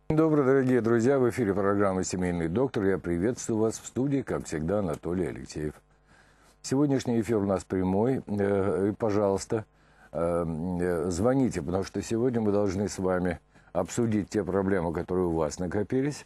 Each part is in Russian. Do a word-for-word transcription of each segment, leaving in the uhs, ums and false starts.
Добрый, дорогие друзья, в эфире программы «Семейный доктор». Я приветствую вас в студии, как всегда, Анатолий Алексеев. Сегодняшний эфир у нас прямой. И, пожалуйста, звоните, потому что сегодня мы должны с вами обсудить те проблемы, которые у вас накопились,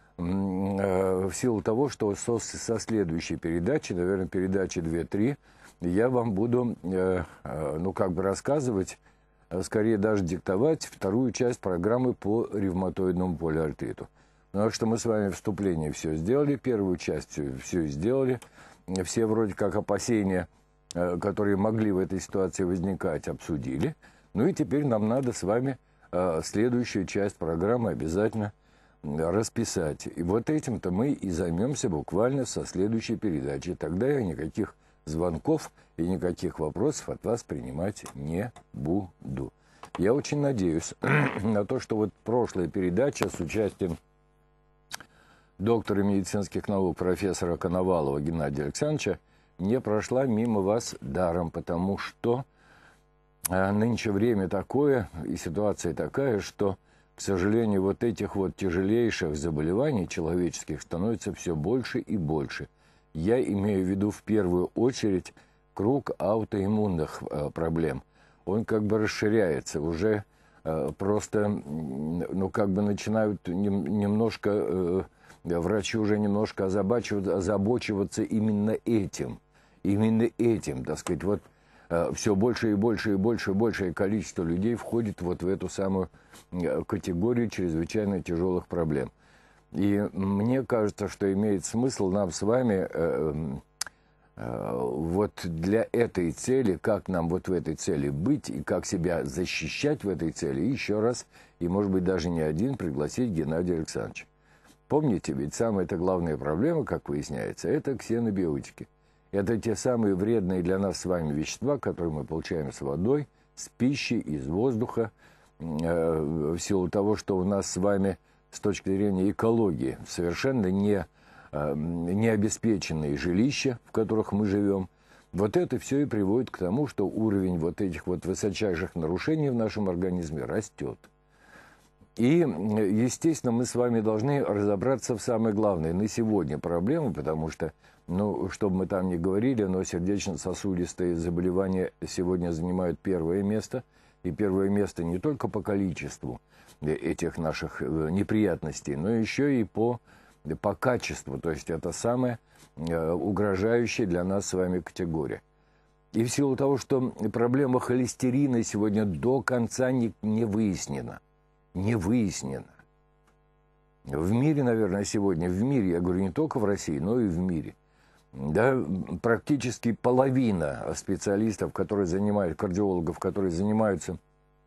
в силу того, что со, со следующей передачи, наверное, передачи две-три, я вам буду, ну, как бы рассказывать, скорее даже диктовать вторую часть программы по ревматоидному полиартриту. Потому что мы с вами вступление все сделали, первую часть все, все сделали, все вроде как опасения, которые могли в этой ситуации возникать, обсудили. Ну и теперь нам надо с вами следующую часть программы обязательно расписать. И вот этим-то мы и займемся буквально со следующей передачи. Тогда я никаких звонков и никаких вопросов от вас принимать не буду. Я очень надеюсь на то, что вот прошлая передача с участием доктора медицинских наук профессора Коновалова Геннадия Александровича не прошла мимо вас даром, потому что нынче время такое и ситуация такая, что, к сожалению, вот этих вот тяжелейших заболеваний человеческих становится все больше и больше. Я имею в виду в первую очередь круг аутоиммунных э, проблем. Он как бы расширяется, уже э, просто, ну, как бы начинают нем, немножко, э, врачи уже немножко озабачиваться, озабочиваться именно этим, именно этим, так сказать, вот э, все больше и больше и больше и большее количество людей входит вот в эту самую э, категорию чрезвычайно тяжелых проблем. И мне кажется, что имеет смысл нам с вами э, э, вот для этой цели, как нам вот в этой цели быть и как себя защищать в этой цели, еще раз, и может быть даже не один, пригласить Геннадия Александровича. Помните, ведь самая-то главная проблема, как выясняется, это ксенобиотики. Это те самые вредные для нас с вами вещества, которые мы получаем с водой, с пищей, из воздуха, э, в силу того, что у нас с вами с точки зрения экологии совершенно не, не обеспеченные жилища, в которых мы живем. Вот это все и приводит к тому, что уровень вот этих вот высочайших нарушений в нашем организме растет. И, естественно, мы с вами должны разобраться в самой главной на сегодня проблеме, потому что, ну, что бы мы там ни говорили, но сердечно-сосудистые заболевания сегодня занимают первое место. И первое место не только по количеству этих наших неприятностей, но еще и по, по качеству. То есть это самая угрожающая для нас с вами категория. И в силу того, что проблема холестерина сегодня до конца не, не выяснена. Не выяснена. В мире, наверное, сегодня, в мире, я говорю не только в России, но и в мире, да, практически половина специалистов, которые занимают, кардиологов, которые занимаются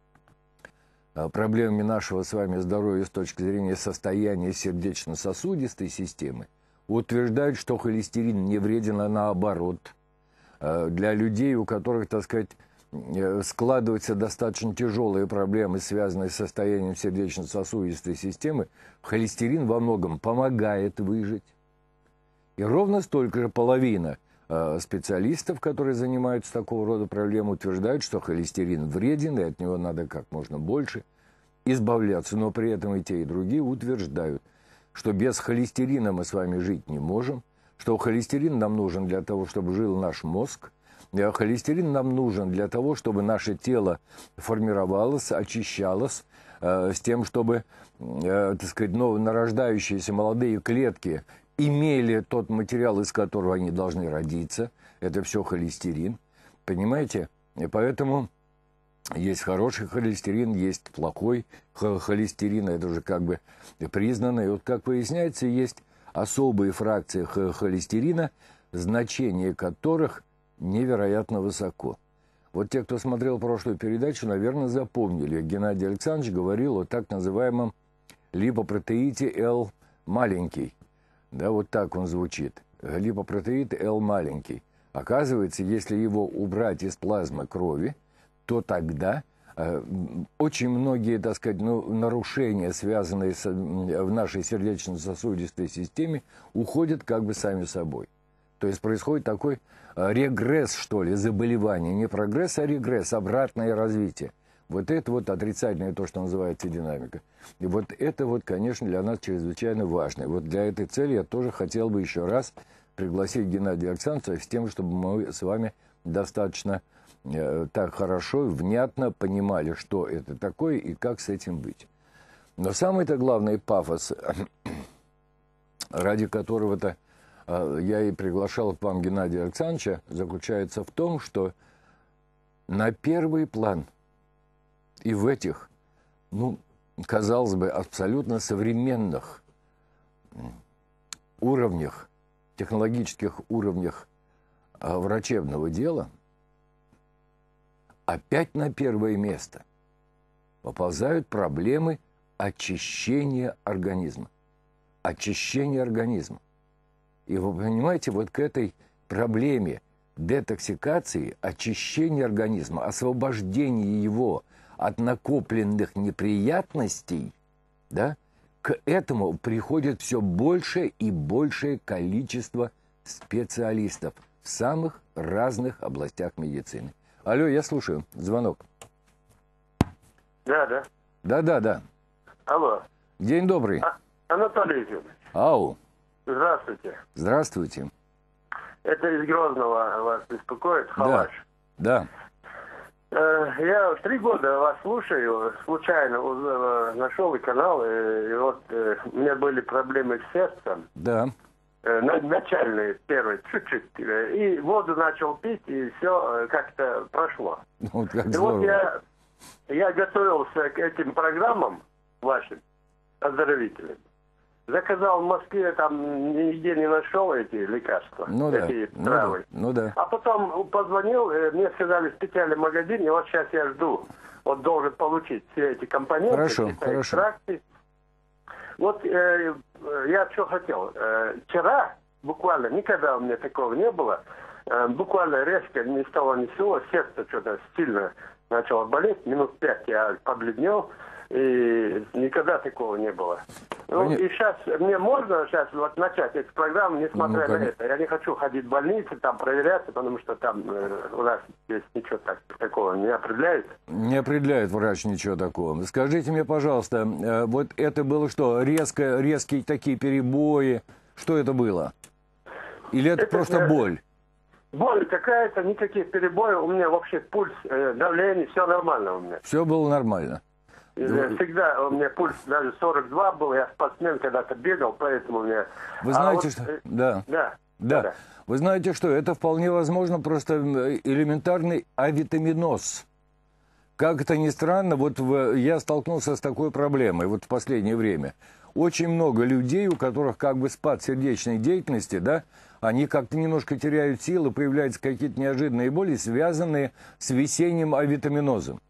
проблемами нашего с вами здоровья с точки зрения состояния сердечно-сосудистой системы, утверждают, что холестерин не вреден, а наоборот. Для людей, у которых, так сказать, складываются достаточно тяжелые проблемы, связанные с состоянием сердечно-сосудистой системы, холестерин во многом помогает выжить. И ровно столько же половина э, специалистов, которые занимаются такого рода проблемами, утверждают, что холестерин вреден, и от него надо как можно больше избавляться. Но при этом и те, и другие утверждают, что без холестерина мы с вами жить не можем, что холестерин нам нужен для того, чтобы жил наш мозг, а холестерин нам нужен для того, чтобы наше тело формировалось, очищалось, э, с тем, чтобы, э, так сказать, новонарождающиеся молодые клетки имели тот материал, из которого они должны родиться. Это все холестерин. Понимаете? И поэтому есть хороший холестерин, есть плохой холестерин. Это уже как бы признано. И вот, как выясняется, есть особые фракции холестерина, значение которых невероятно высоко. Вот те, кто смотрел прошлую передачу, наверное, запомнили. Геннадий Александрович говорил о так называемом липопротеите L маленький. Да, вот так он звучит. Липопротеид L маленький. Оказывается, если его убрать из плазмы крови, то тогда э, очень многие, так сказать, ну, нарушения, связанные с, в нашей сердечно-сосудистой системе, уходят как бы сами собой. То есть происходит такой регресс, что ли, заболевания. Не прогресс, а регресс, обратное развитие. Вот это вот отрицательное, то, что называется динамика. И вот это вот, конечно, для нас чрезвычайно важно. И вот для этой цели я тоже хотел бы еще раз пригласить Геннадия Александровича с тем, чтобы мы с вами достаточно э, так хорошо и внятно понимали, что это такое и как с этим быть. Но самый-то главный пафос, ради которого-то э, я и приглашал к вам Геннадия Александровича, заключается в том, что на первый план и в этих, ну, казалось бы, абсолютно современных уровнях, технологических уровнях а, врачебного дела, опять на первое место поползают проблемы очищения организма. Очищения организма. И вы понимаете, вот к этой проблеме детоксикации, очищения организма, освобождения его от накопленных неприятностей, да, к этому приходит все большее и большее количество специалистов в самых разных областях медицины. Алло, я слушаю. Звонок. Да, да. Да, да, да. Алло. День добрый. А, Анатолий Ильич. Ау. Здравствуйте. Здравствуйте. Это из Грозного вас беспокоит, Халаш. Да. Э, я три года вас слушаю, случайно уз- нашел и канал, и, и вот э, у меня были проблемы с сердцем. Да. Э, на- начальные, первые, чуть-чуть. Э, и воду начал пить, и все э, как-то прошло. Вот как И здорово. вот я, я готовился к этим программам вашим, оздоровителям. Заказал в Москве, там нигде не нашел эти лекарства, Ну да, эти ну травы. да, ну да. А потом позвонил, э, мне сказали в специальном магазине, и вот сейчас я жду. Вот должен получить все эти компоненты, Хорошо, какие-то хорошо. экстракты. Вот э, я что хотел. Э, вчера, буквально, никогда у меня такого не было, э, буквально резко, ни с того ни с сего, сердце что-то сильно начало болеть, минут пять я побледнел, и никогда такого не было. Ну, Понятно. и сейчас, мне можно сейчас вот начать эту программу, несмотря Ну, на конечно. это. Я не хочу ходить в больницу, там проверяться, потому что там э, у нас здесь ничего так, такого не определяют. Не определяет врач ничего такого. Скажите мне, пожалуйста, э, вот это было что, резко, резкие такие перебои? Что это было? Или это, Это, просто э, боль? Боль какая-то, никаких перебоев, у меня вообще пульс, э, давление, все нормально у меня. Все было нормально? Э, Всегда у меня пульс даже сорок два был, я спортсмен когда-то бегал, поэтому у меня... Вы А знаете, вот, что... э, Да. Да. Да. да. Вы знаете что, это вполне возможно просто элементарный авитаминоз. Как это ни странно, вот в, я столкнулся с такой проблемой вот в последнее время. Очень много людей, у которых как бы спад сердечной деятельности, да, они как-то немножко теряют силы, появляются какие-то неожиданные боли, связанные с весенним авитаминозом.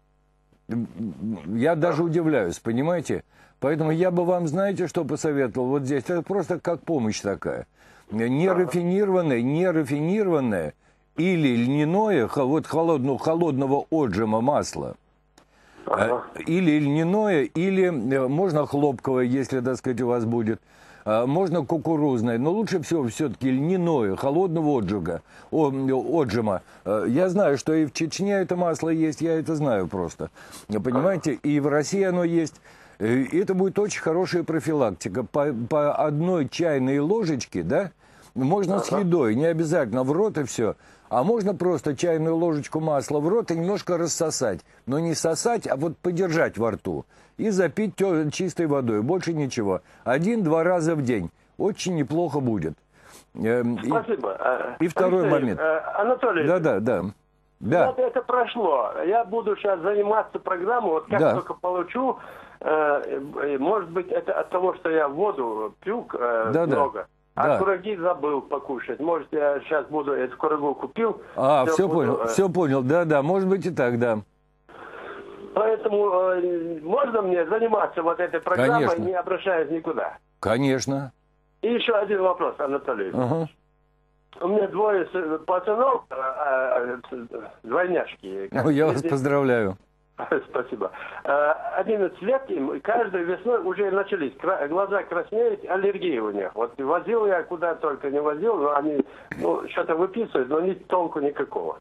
Я даже удивляюсь, понимаете? Поэтому я бы вам, знаете, что посоветовал вот здесь? Это просто как помощь такая. Нерафинированное, нерафинированное или льняное, вот холодного, холодного отжима масла, Ага. или льняное, или можно хлопковое, если, так сказать, у вас будет, можно кукурузное, но лучше всего все-таки льняное, холодного отжига, о, отжима. Я знаю, что и в Чечне это масло есть, я это знаю просто, понимаете, и в России оно есть. И это будет очень хорошая профилактика. По, по одной чайной ложечке, да, можно с едой, не обязательно в рот и все, а можно просто чайную ложечку масла в рот и немножко рассосать. Но не сосать, а вот подержать во рту. И запить чистой водой, больше ничего. Один-два раза в день. Очень неплохо будет. Спасибо. И, и второй Алексей, момент. Анатолий, Да, да, да. Да. вот это прошло. Я буду сейчас заниматься программой, вот как Да. только получу, э, может быть, это от того, что я воду пью э, Да, да. много. А Да. кураги забыл покушать. Может, я сейчас буду эту курагу купил. А, всё все буду, понял, э, все понял. Да, да, может быть и так, да. Поэтому э, можно мне заниматься вот этой программой, Конечно. не обращаясь никуда. Конечно. И еще один вопрос, Анатолий. Ага. У меня двое с- пацанов, э, э, двойняшки. Ну, я вас поздравляю. Спасибо. Э, одиннадцать лет им, и каждой весной уже начались кра- глаза краснеют, аллергии у них. Вот возил я куда только не возил, но они ну, что-то выписывают, но ни толку никакого.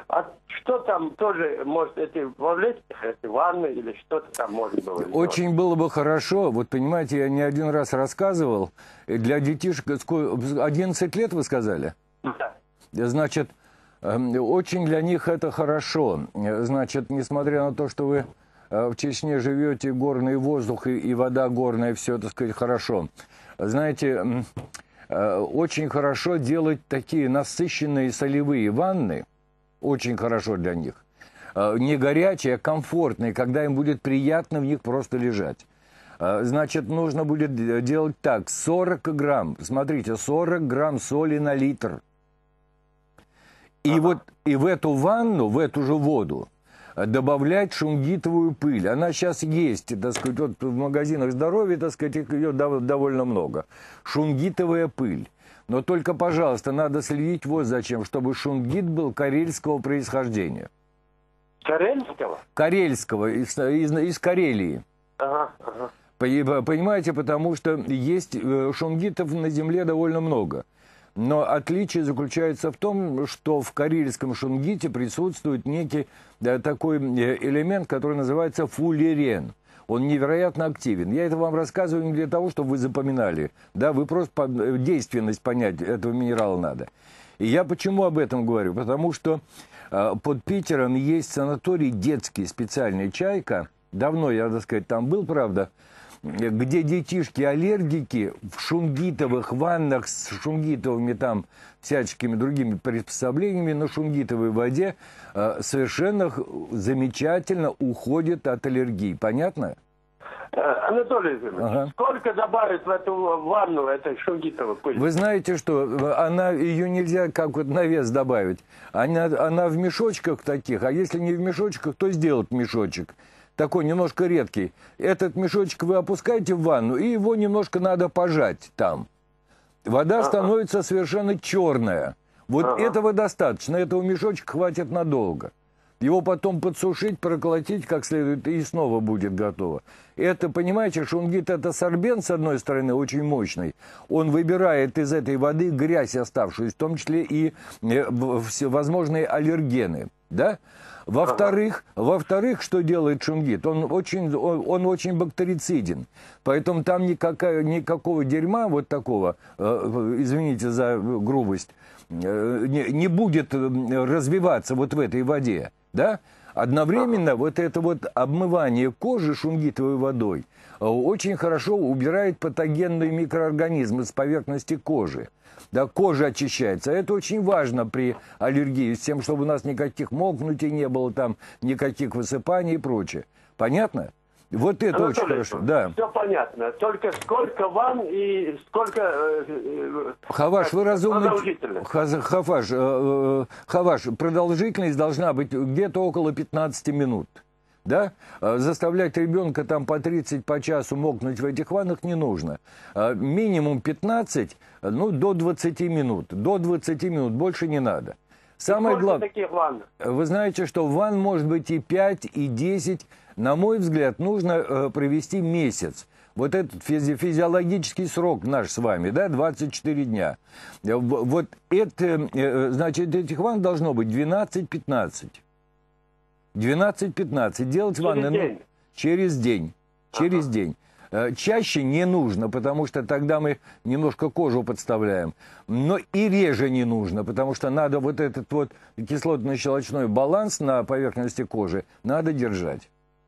А что там тоже, может, эти вовлечь, эти ванны или что-то там можно было сделать? Очень было бы хорошо. Вот, понимаете, я не один раз рассказывал. Для детишек одиннадцать лет, вы сказали? Да. Значит, очень для них это хорошо. Значит, несмотря на то, что вы в Чечне живете, горный воздух и, и вода горная, все, так сказать, хорошо. Знаете, очень хорошо делать такие насыщенные солевые ванны. Очень хорошо для них. Не горячие, а комфортные, когда им будет приятно в них просто лежать. Значит, нужно будет делать так. сорок грамм, смотрите, сорок грамм соли на литр. И Ага. вот и в эту ванну, в эту же воду добавлять шунгитовую пыль. Она сейчас есть, так сказать, вот в магазинах здоровья, так сказать, ее довольно много. Шунгитовая пыль. Но только, пожалуйста, надо следить вот зачем, чтобы шунгит был карельского происхождения. Карельского? Карельского, из, из, из Карелии. Ага, ага. Понимаете, потому что есть шунгитов на земле довольно много. Но отличие заключается в том, что в карельском шунгите присутствует некий да, такой элемент, который называется фуллерен. Он невероятно активен. Я это вам рассказываю не для того, чтобы вы запоминали. Да, вы просто действенность понять этого минерала надо. И я почему об этом говорю? Потому что э, под Питером есть санаторий детский, специальный «Чайка». Давно я, так сказать, там был, правда, где детишки-аллергики в шунгитовых ваннах с шунгитовыми там всяческими другими приспособлениями на шунгитовой воде э, совершенно замечательно уходят от аллергии. Понятно? Анатолий Иванович, ага. Сколько добавить в эту ванну этой шунгитовой пыли? Вы знаете, что она, ее нельзя как вот на вес добавить. Она, она в мешочках таких, а если не в мешочках, то сделать мешочек. Такой немножко редкий. Этот мешочек вы опускаете в ванну, и его немножко надо пожать там. Вода ага. становится совершенно черная. Вот ага. этого достаточно, этого мешочка хватит надолго. Его потом подсушить, проколотить как следует, и снова будет готово. Это, понимаете, шунгит – это сорбент, с одной стороны, очень мощный. Он выбирает из этой воды грязь оставшуюся, в том числе и всевозможные аллергены. Да? Во-вторых, во-вторых, что делает шунгит? Он очень, он, он очень бактерициден. Поэтому там никакая, никакого дерьма вот такого, э, извините за грубость, э, не, не будет развиваться вот в этой воде. Да? Одновременно вот это вот обмывание кожи шунгитовой водой очень хорошо убирает патогенные микроорганизмы с поверхности кожи. Да, кожа очищается. Это очень важно при аллергии, с тем, чтобы у нас никаких мокнутий не было, там, никаких высыпаний и прочее. Понятно? Вот это Анатолий, очень хорошо. Да. Все понятно. Только сколько ванн и сколько... Э, Хаваш, вы разумный... Продолжительность. Хаваш, э, Хаваш, продолжительность должна быть где-то около пятнадцати минут. Да? Заставлять ребенка там по тридцать по часу мокнуть в этих ваннах не нужно. Минимум пятнадцать, ну, до двадцати минут. До двадцати минут, больше не надо. Самое главное, таких ванн? Вы знаете, что ванн может быть и пять, и десять. На мой взгляд, нужно э, провести месяц. Вот этот физи физиологический срок наш с вами, да, двадцать четыре дня. Вот это, э, значит, этих ванн должно быть двенадцать-пятнадцать. двенадцать-пятнадцать. Делать через ванны день. Ну, через день. Через ага. день. Чаще не нужно, потому что тогда мы немножко кожу подставляем. Но и реже не нужно, потому что надо вот этот вот кислотно-щелочной баланс на поверхности кожи надо держать.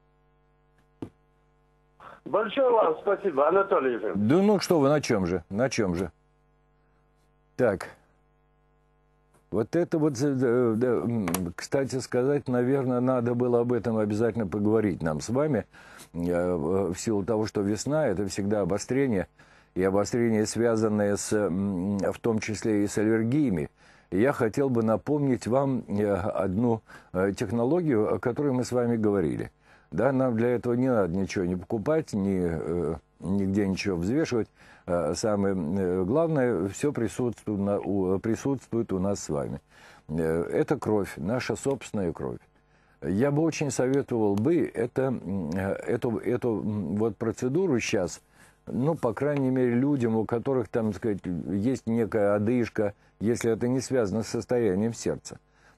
Большое вам спасибо, Анатолий Иванович. Да ну что вы, на чем же? На чем же? Так. Вот это вот, кстати сказать, наверное, надо было об этом обязательно поговорить нам с вами. В силу того, что весна – это всегда обострение. И обострение, связанное с, в том числе и с аллергиями. Я хотел бы напомнить вам одну технологию, о которой мы с вами говорили. Да, нам для этого не надо ничего не покупать, ни, нигде ничего взвешивать. Самое главное, все присутствует, присутствует у нас с вами. Это кровь, наша собственная кровь. Я бы очень советовал бы это, эту, эту вот процедуру сейчас, ну, по крайней мере, людям, у которых, там, так сказать, есть некая одышка, если это не связано с состоянием сердца.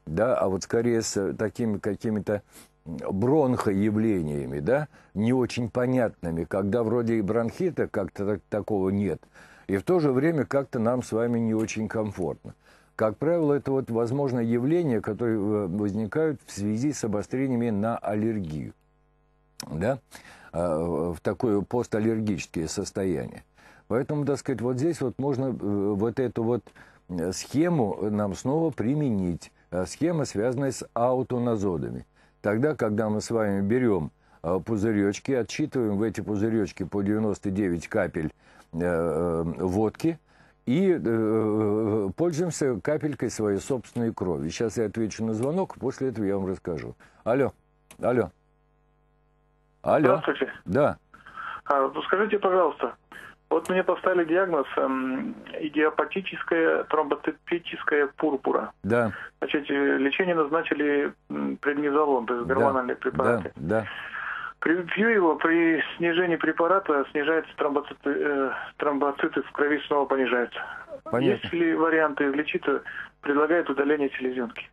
да, а вот скорее с такими какими-то бронхоявлениями, да, не очень понятными, когда вроде и бронхита как-то так, такого нет, и в то же время как-то нам с вами не очень комфортно. Как правило, это вот, возможно, явления, которые возникают в связи с обострениями на аллергию, да, в такое посталлергическое состояние. Поэтому, так сказать, вот здесь вот можно вот эту вот схему нам снова применить. Схема, связанная с аутоназодами. Тогда, когда мы с вами берем пузыречки, отсчитываем в эти пузыречки по девяносто девять капель водки и пользуемся капелькой своей собственной крови. Сейчас я отвечу на звонок, после этого я вам расскажу. Алло, алло. Алло. Здравствуйте. Да. А, скажите, пожалуйста, вот мне поставили диагноз эм, идиопатическая тромбоцитическая пурпура. Да. Значит, лечение назначили преднизолон, то есть гормональные да. препараты. Да. Да. При, пью его, при снижении препарата снижаются тромбоциты, э, тромбоциты в крови снова понижаются. Понятно. Есть ли варианты излечить? Предлагают удаление селезенки.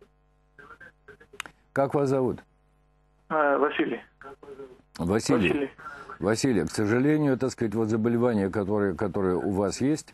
Как вас зовут? А, Василий. Василий. Василий. Василий, к сожалению, так сказать, вот заболевание, которое, которое у вас есть,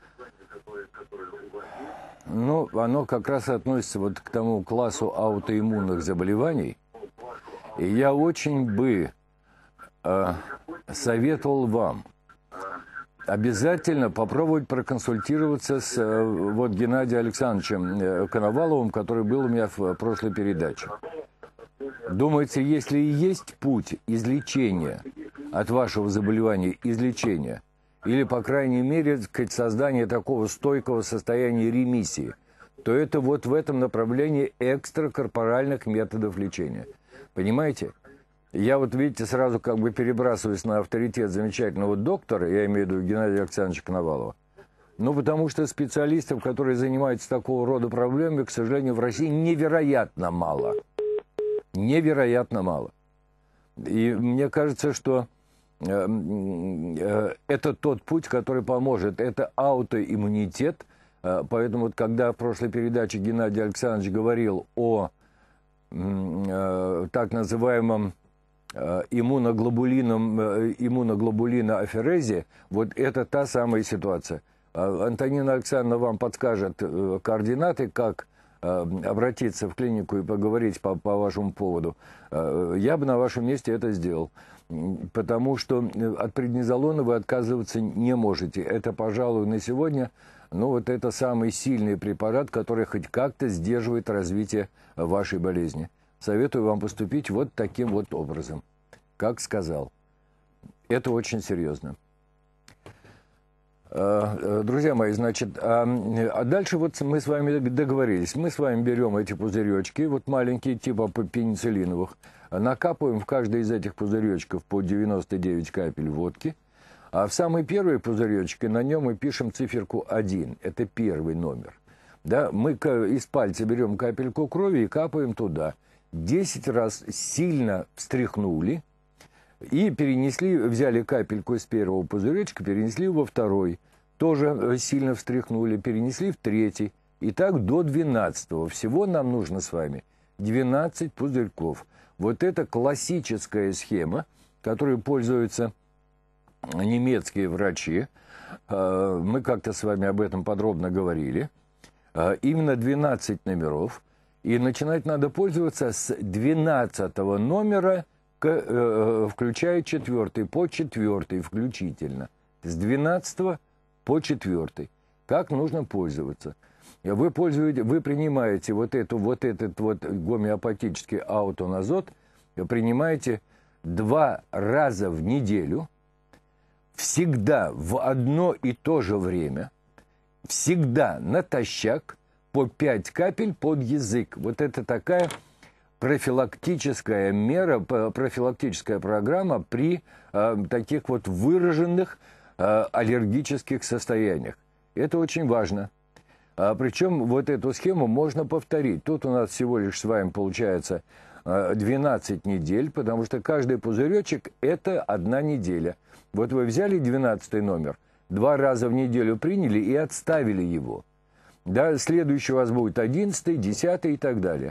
ну, оно как раз относится вот к тому классу аутоиммунных заболеваний. И я очень бы э, советовал вам обязательно попробовать проконсультироваться с э, вот Геннадием Александровичем э, Коноваловым, который был у меня в прошлой передаче. Думаете, если и есть путь излечения от вашего заболевания, излечения, или, по крайней мере, сказать, создания такого стойкого состояния ремиссии, то это вот в этом направлении экстракорпоральных методов лечения. Понимаете? Я вот, видите, сразу как бы перебрасываюсь на авторитет замечательного доктора, я имею в виду Геннадия Александровича Коновалова. Ну, потому что специалистов, которые занимаются такого рода проблемами, к сожалению, в России невероятно мало. Невероятно мало. И мне кажется, что э, э, это тот путь, который поможет. Это аутоиммунитет. Э, поэтому, вот, когда в прошлой передаче Геннадий Александрович говорил о э, так называемом э, иммуноглобулином, э, иммуноглобулиноаферезе, вот это та самая ситуация. Э, Антонина Александровна вам подскажет э, координаты, как обратиться в клинику и поговорить по, по вашему поводу, я бы на вашем месте это сделал. Потому что от преднизолона вы отказываться не можете. Это, пожалуй, на сегодня, ну, вот это самый сильный препарат, который хоть как-то сдерживает развитие вашей болезни. Советую вам поступить вот таким вот образом, как сказал. Это очень серьезно. Друзья мои, значит, а дальше вот мы с вами договорились. Мы с вами берем эти пузыречки, вот маленькие, типа пенициллиновых, накапываем в каждый из этих пузыречков по девяносто девять капель водки, а в самый первый пузыречек, на нем мы пишем циферку один, это первый номер. Да, мы из пальца берем капельку крови и капаем туда. десять раз сильно встряхнули, и перенесли, взяли капельку из первого пузыречка, перенесли во второй. Тоже сильно встряхнули, перенесли в третий. И так до двенадцатого. Всего нам нужно с вами двенадцать пузырьков. Вот это классическая схема, которой пользуются немецкие врачи. Мы как-то с вами об этом подробно говорили. Именно двенадцать номеров. И начинать надо пользоваться с двенадцатого номера, включая четвертый, по четвертый включительно. С двенадцатого по четвертый. Как нужно пользоваться? Вы, пользуете, вы принимаете вот, эту, вот этот вот гомеопатический аутоназод, принимаете два раза в неделю, всегда в одно и то же время, всегда натощак, по пять капель под язык. Вот это такая профилактическая мера, профилактическая программа при э, таких вот выраженных э, аллергических состояниях. Это очень важно. А, причем вот эту схему можно повторить. Тут у нас всего лишь с вами получается э, двенадцать недель, потому что каждый пузыречек – это одна неделя. Вот вы взяли двенадцатый номер, два раза в неделю приняли и отставили его. Да, следующий у вас будет одиннадцатый, десятый и так далее.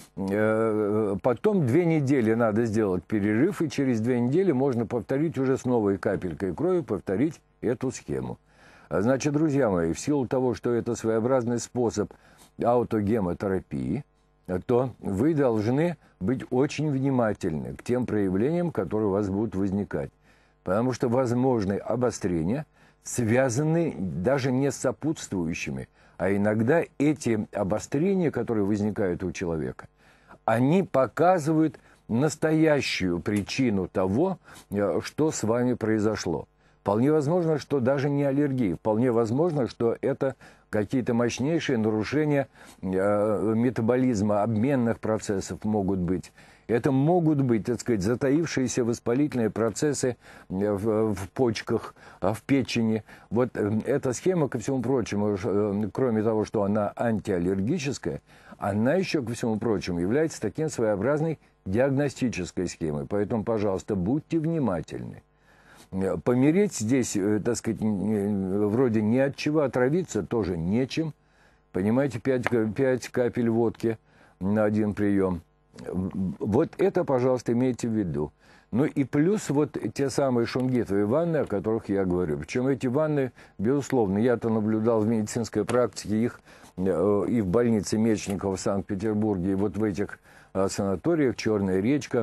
Потом две недели надо сделать перерыв, и через две недели можно повторить уже с новой капелькой крови, повторить эту схему. Значит, друзья мои, в силу того, что это своеобразный способ аутогемотерапии, то вы должны быть очень внимательны к тем проявлениям, которые у вас будут возникать. Потому что возможны обострения, связанные даже не с сопутствующими, а иногда эти обострения, которые возникают у человека, они показывают настоящую причину того, что с вами произошло. Вполне возможно, что даже не аллергия. Вполне возможно, что это какие-то мощнейшие нарушения э, метаболизма, обменных процессов могут быть. Это могут быть, так сказать, затаившиеся воспалительные процессы в, в почках, в печени. Вот эта схема, ко всему прочему, кроме того, что она антиаллергическая, она еще, ко всему прочему, является таким своеобразной диагностической схемой. Поэтому, пожалуйста, будьте внимательны. Помереть здесь, так сказать, вроде ни от чего, отравиться тоже нечем. Понимаете, пять, пять капель водки на один прием. Вот это, пожалуйста, имейте в виду. Ну и плюс вот те самые шунгитовые ванны, о которых я говорю. Причем эти ванны, безусловно, я-то наблюдал в медицинской практике их и в больнице Мечникова в Санкт-Петербурге, и вот в этих санаториях «Черная речка»,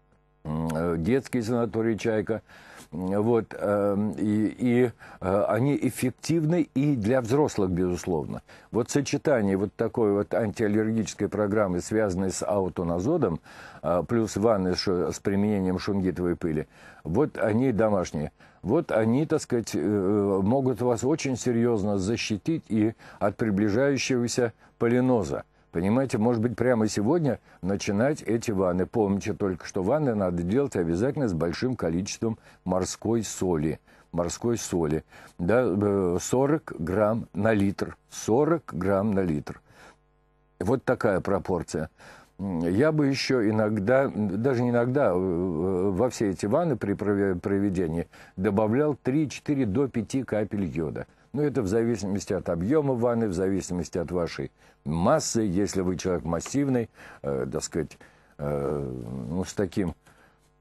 детский санаторий «Чайка». Вот, и, и они эффективны и для взрослых, безусловно. Вот сочетание вот такой вот антиаллергической программы, связанной с аутоназодом, плюс ванны с применением шунгитовой пыли, вот они домашние. Вот они, так сказать, могут вас очень серьезно защитить и от приближающегося полиноза. Понимаете, может быть, прямо сегодня начинать эти ванны. Помните только, что ванны надо делать обязательно с большим количеством морской соли. Морской соли. Да, сорок грамм на литр. сорок грамм на литр. Вот такая пропорция. Я бы еще иногда, даже не иногда, во все эти ванны при проведении добавлял три-четыре до пяти капель йода. Ну, это в зависимости от объема ванны, в зависимости от вашей массы. Если вы человек массивный, э, так сказать, э, ну, с таким, э,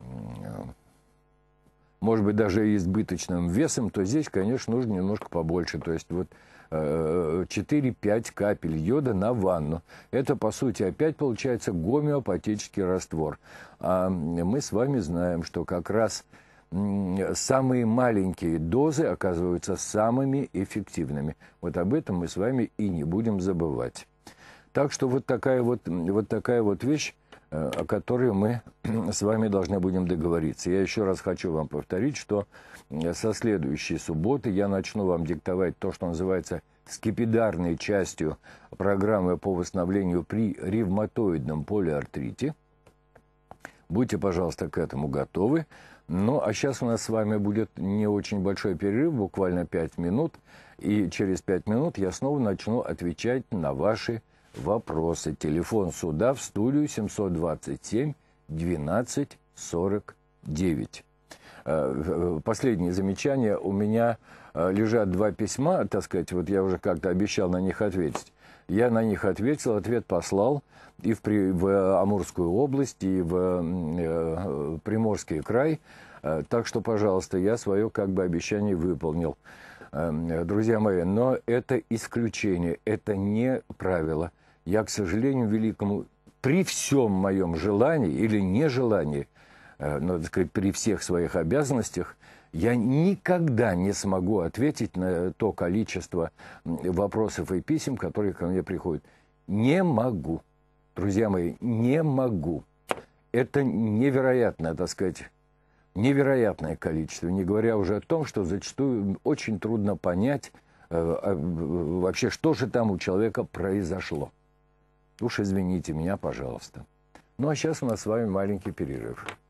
может быть, даже избыточным весом, то здесь, конечно, нужно немножко побольше. То есть вот э, четыре-пять капель йода на ванну. Это, по сути, опять получается гомеопатический раствор. А мы с вами знаем, что как раз самые маленькие дозы оказываются самыми эффективными. Вот об этом мы с вами и не будем забывать. Так что вот такая вот, вот такая вот вещь, о которой мы с вами должны будем договориться. Я еще раз хочу вам повторить, что со следующей субботы я начну вам диктовать то, что называется скипидарной частью программы по восстановлению при ревматоидном полиартрите. Будьте, пожалуйста, к этому готовы. Ну, а сейчас у нас с вами будет не очень большой перерыв, буквально пять минут. И через пять минут я снова начну отвечать на ваши вопросы. Телефон сюда, в студию, семьсот двадцать семь двенадцать сорок девять. Последнее замечание. У меня лежат два письма, так сказать, вот я уже как-то обещал на них ответить. Я на них ответил, ответ послал и в, в Амурскую область, и в э, Приморский край. Э, так что, пожалуйста, я свое как бы обещание выполнил. Э, друзья мои, но это исключение, это не правило. Я, к сожалению, великому, при всем моем желании или нежелании, э, ну, так сказать, при всех своих обязанностях, я никогда не смогу ответить на то количество вопросов и писем, которые ко мне приходят. Не могу. Друзья мои, не могу. Это невероятное, так сказать, невероятное количество. Не говоря уже о том, что зачастую очень трудно понять э, вообще, что же там у человека произошло. Уж извините меня, пожалуйста. Ну, а сейчас у нас с вами маленький перерыв.